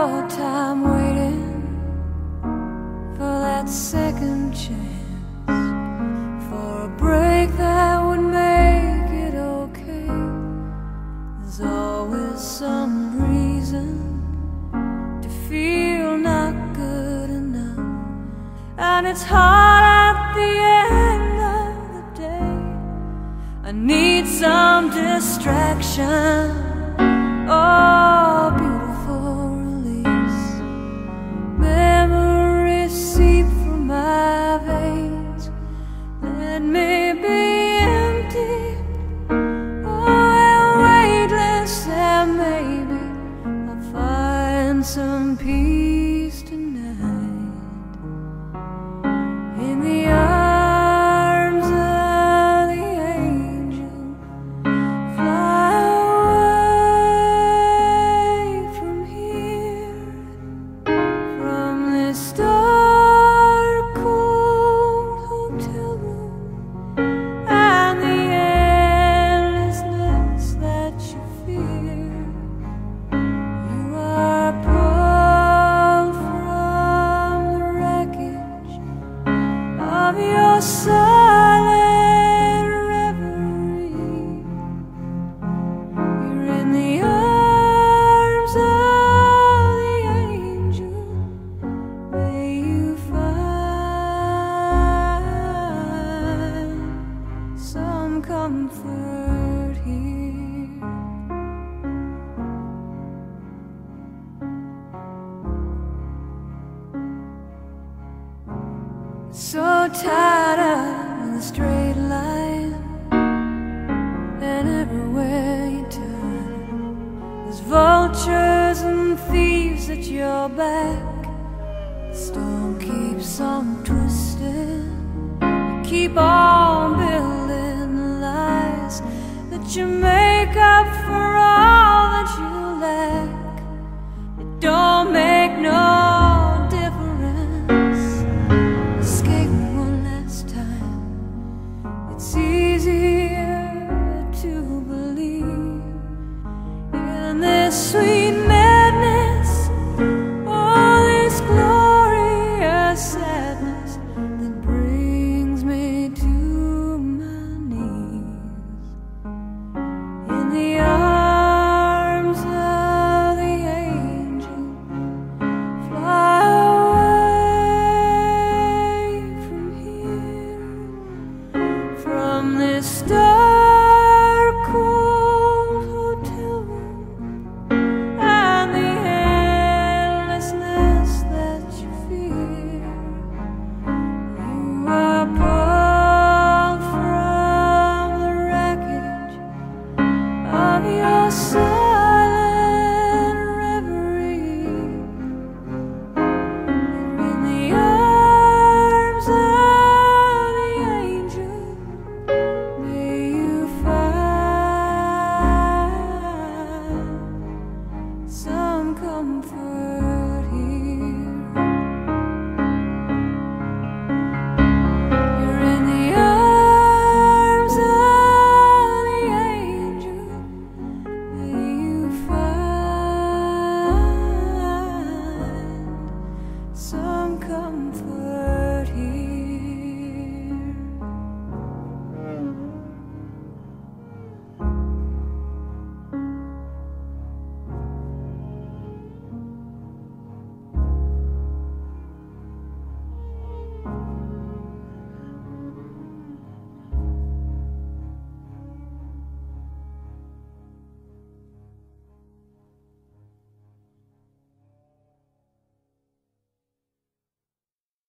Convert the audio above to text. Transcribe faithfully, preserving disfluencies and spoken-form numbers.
our time waiting for that second chance, for a break that would make it okay. There's always some reason to feel not good enough, and it's hard at the end of the day. I need some distraction, oh, beautiful release. Memories seep through my veins. Let me be empty, oh, and weightless, and maybe I'll find some peace tonight in the arms of the angel. Fly away from here, from this dark, cold hotel room, and the endlessness that you fear. You are pulled from the wreckage of your silent reverie. You're in the arms of the angel. May you find some comfort here. So tied up in a straight line, and everywhere you turn, there's vultures and thieves at your back. The storm keeps on twisting. You keep on building the lies that you made.